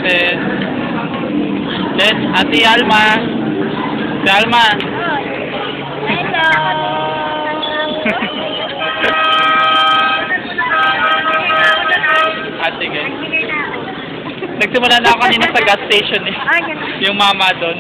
natin. Let's, Ate Alma. Si Alma. Hello! Ate, guys. Nagsimula na ako kanina sa gas station eh. Yung mama doon.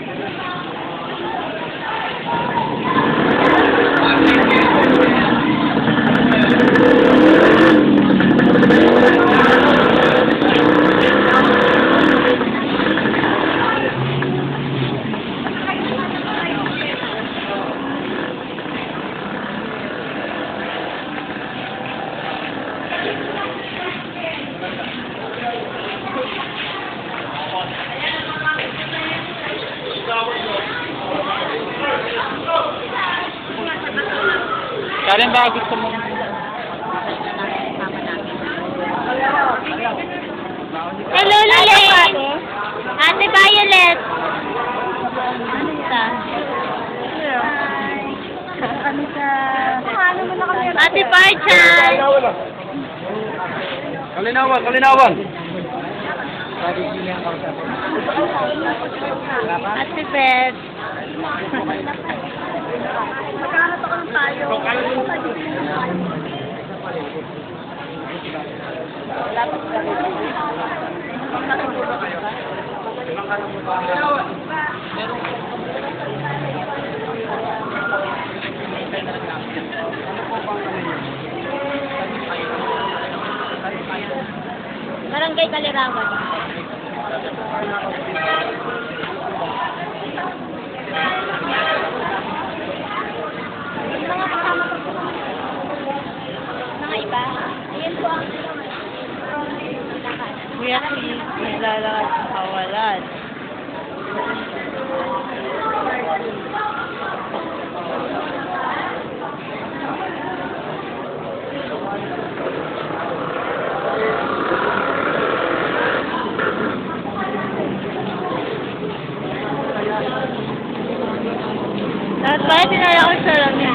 Karen, ba gusto mo? Hello, Lalaine! Ate Violet! Ano ka? Ano ka? Ate Parchan! Kalinawan, kalinawan! Ate Beth! Magkahanap ako ng tayo. Barangay Kalirawan. Mga kasama ko po. Mga iba. Ayan po ang Kuya Chris, naglalakad sa kawalan. Dapat pala tinala ko sa lamin.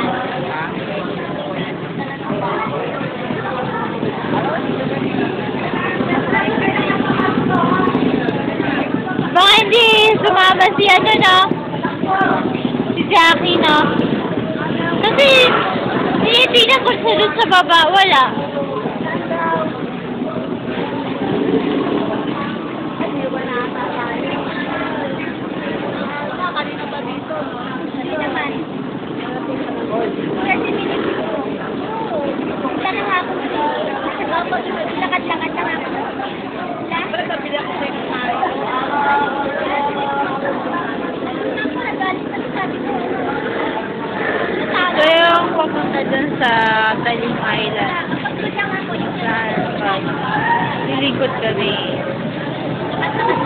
Baka hindi sumama si ano, no? Si Jackie, no? Kasi, tinitignan ko siya dun sa baba. Wala. kanina pa dito. Hindi naman. Kasi minutes ko. Wala na nga ako dito. Lakad-lakad na nga ako. Pero sabi lang ko sa inyo tayo. So yung papunta dun sa Talim Island. Saan? Nilikod kami.